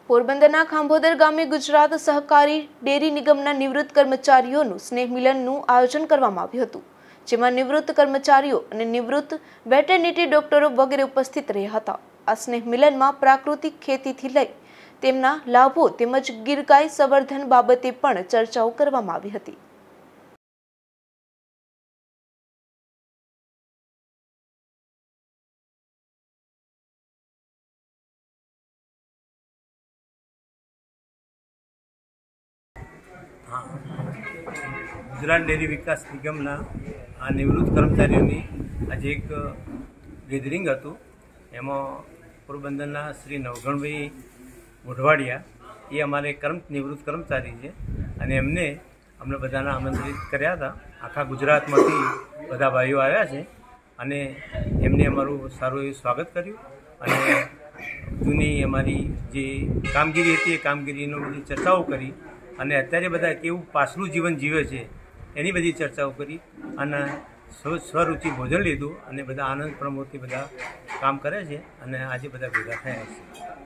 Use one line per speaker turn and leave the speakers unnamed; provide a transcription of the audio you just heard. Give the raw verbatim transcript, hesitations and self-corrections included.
પોરબંદરના ખાંભોદર ગામે ગુજરાત સહકારી ડેરી નિગમના નિવૃત્ત કર્મચારીઓનું સ્નેહ મિલનનું આયોજન કરવામાં આવ્યું હતું, જેમાં નિવૃત્ત કર્મચારીઓ અને નિવૃત્ત વેટરનિટી ડોક્ટરો વગેરે ઉપસ્થિત રહ્યા હતા। આ સ્નેહ મિલનમાં પ્રાકૃતિક ખેતીથી લઈ તેમના લાભો તેમજ ગીર ગાય સંવર્ધન બાબતે પણ ચર્ચાઓ કરવામાં આવી હતી।
हाँ, गुजरात डेरी विकास निगमना आ निवृत्त कर्मचारीओनी आज एक गेदरिंग हतुं। एमां पोरबंदरना श्री नवगणभाई मोढवाडिया ए अमारे कर्म निवृत्त कर्मचारी छे अने एमने अमने बधाने आमंत्रित कर्या हता। आखा गुजरातमांथी बधा भाईओ आव्या छे अने एमने अमारुं सारुं एवुं स्वागत कर्युं अने जूनी अमारी जे कामगीरी हती ए कामगीरीनो बधी चर्चाओ करी અને અત્યારે બધા કેવું પાછલું જીવન જીવે છે એની બધી ચર્ચાઓ કરી અને સ્વરૂચિ ભોજન લીધું અને બધા આનંદ પ્રમોદથી બધા કામ કરે છે અને આજે બધા ભેગા થયા છે।